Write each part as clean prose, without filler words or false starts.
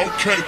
Okay.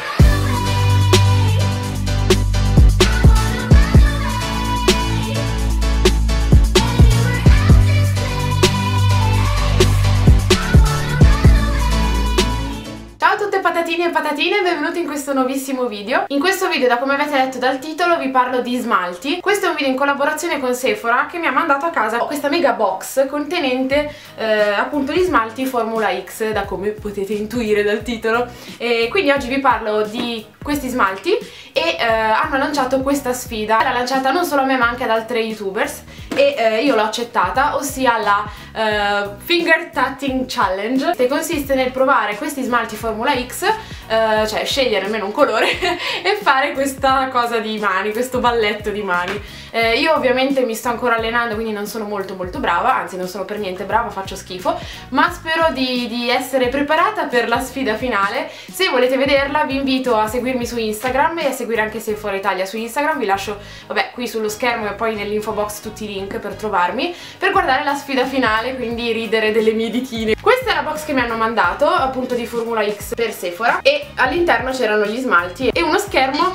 Ciao a tutte patatine e patatine e benvenuti in questo nuovissimo video. In questo video, da come avete letto dal titolo, vi parlo di smalti. Questo è un video in collaborazione con Sephora che mi ha mandato a casa questa mega box contenente appunto gli smalti Formula X, da come potete intuire dal titolo. E quindi oggi vi parlo di questi smalti e hanno lanciato questa sfida. L'ha lanciata non solo a me ma anche ad altre youtubers e io l'ho accettata, ossia la Finger Tatting Challenge, che consiste nel provare questi smalti Formula X, cioè scegliere almeno un colore e fare questa cosa di mani, questo balletto di mani. Io ovviamente mi sto ancora allenando, quindi non sono molto brava, anzi non sono per niente brava, faccio schifo, ma spero di essere preparata per la sfida finale. Se volete vederla vi invito a seguirmi su Instagram e a seguire anche Sephora Italia su Instagram. Vi lascio, vabbè, qui sullo schermo e poi nell'info box tutti i link per trovarmi, per guardare la sfida finale, quindi ridere delle mie ditine. Questa è la box che mi hanno mandato, appunto di Formula X per Sephora, e all'interno c'erano gli smalti e uno schermo.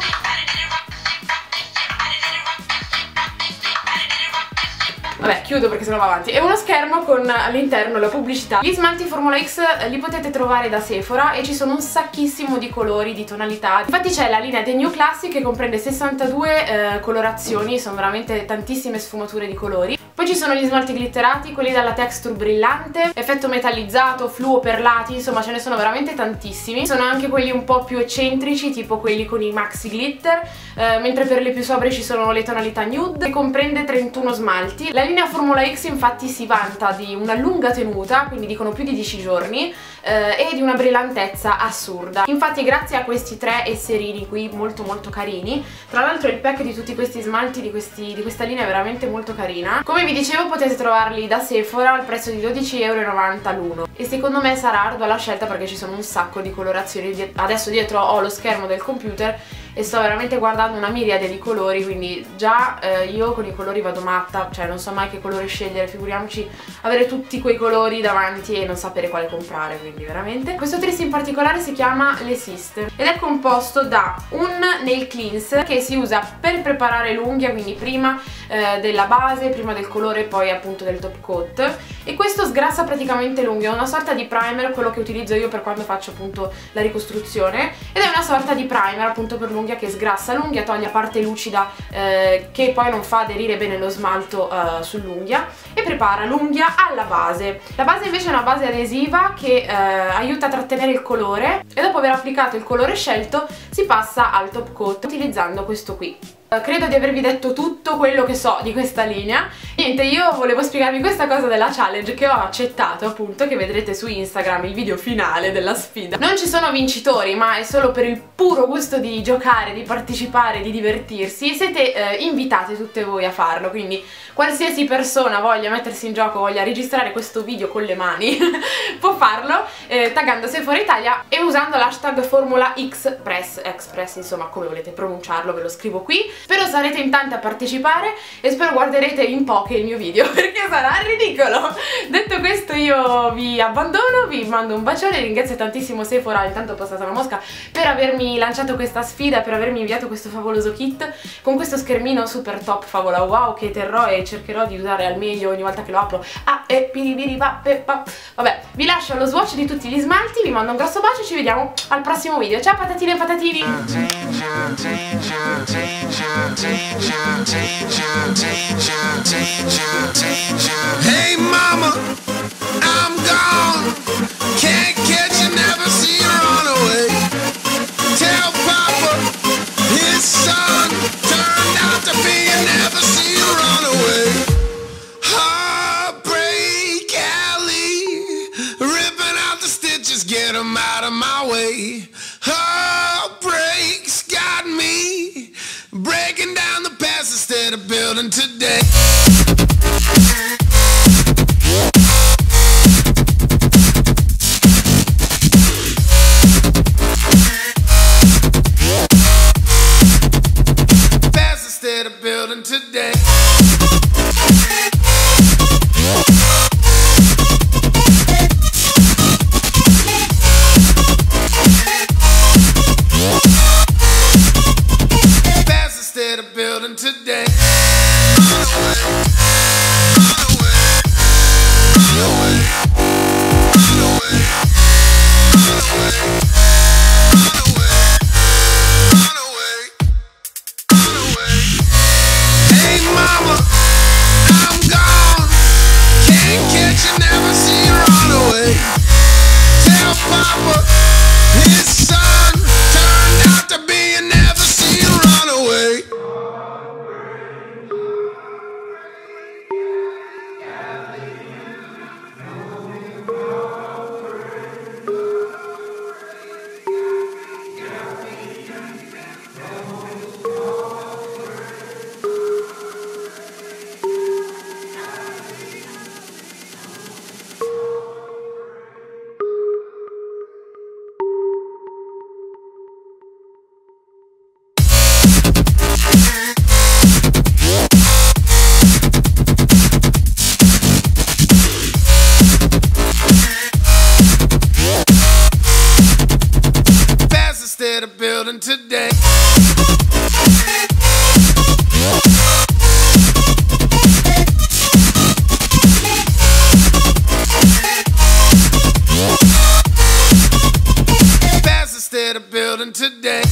Vabbè, chiudo perché sennò va avanti. È uno schermo con all'interno la pubblicità. Gli smalti Formula X li potete trovare da Sephora e ci sono un sacchissimo di colori, di tonalità. Infatti c'è la linea The New Classic che comprende 62 colorazioni, sono veramente tantissime sfumature di colori. Poi ci sono gli smalti glitterati, quelli dalla texture brillante, effetto metallizzato, fluo, perlati, insomma ce ne sono veramente tantissimi. Sono anche quelli un po' più eccentrici, tipo quelli con i maxi glitter, mentre per le più sobrie ci sono le tonalità nude, che comprende 31 smalti. La linea Formula X infatti si vanta di una lunga tenuta, quindi dicono più di 10 giorni, e di una brillantezza assurda. Infatti grazie a questi tre esserini qui molto carini, tra l'altro il pack di tutti questi smalti di questa linea è veramente molto carina. Come vi dicevo, potete trovarli da Sephora al prezzo di 12,90 € l'uno e secondo me sarà ardua la scelta perché ci sono un sacco di colorazioni. Adesso dietro ho lo schermo del computer e sto veramente guardando una miriade di colori, quindi già io con i colori vado matta, cioè non so mai che colore scegliere, figuriamoci avere tutti quei colori davanti e non sapere quale comprare, quindi veramente. Questo tris in particolare si chiama Le Siste ed è composto da un nail cleanse che si usa per preparare l'unghia, quindi prima della base, prima del colore e poi appunto del top coat, e questo sgrassa praticamente l'unghia, è una sorta di primer, quello che utilizzo io per quando faccio appunto la ricostruzione, ed è una sorta di primer appunto per l'unghia che sgrassa l'unghia, toglie la parte lucida che poi non fa aderire bene lo smalto sull'unghia e prepara l'unghia alla base. La base invece è una base adesiva che aiuta a trattenere il colore e dopo aver applicato il colore scelto si passa al top coat utilizzando questo qui. Credo di avervi detto tutto quello che so di questa linea. Niente, io volevo spiegarvi questa cosa della challenge che ho accettato, appunto, che vedrete su Instagram, il video finale della sfida. Non ci sono vincitori, ma è solo per il puro gusto di giocare, di partecipare, di divertirsi. Siete invitate tutte voi a farlo, quindi qualsiasi persona voglia mettersi in gioco, voglia registrare questo video con le mani può farlo taggando Sephora Italia e usando l'hashtag Formula Express, insomma come volete pronunciarlo, ve lo scrivo qui. Spero sarete in tanti a partecipare e spero guarderete in poche il mio video perché sarà ridicolo. Detto questo io vi abbandono, vi mando un bacione, ringrazio tantissimo Sephora, intanto ho postata una mosca, per avermi lanciato questa sfida, per avermi inviato questo favoloso kit con questo schermino super top favola wow che terrò e cercherò di usare al meglio ogni volta che lo apro. Vabbè, vi lascio allo swatch di tutti gli smalti, vi mando un grosso bacio e ci vediamo al prossimo video. Ciao patatine e patatini! Hey mama, I'm gone. Can't catch you, never see you run away. Tell papa his son turned out to be and never see you run away. Heartbreak Alley, ripping out the stitches, get 'em out of my way. Heartbreak's got me breaking down the past instead of building today. Past instead of building today. building today. Fast instead of building today.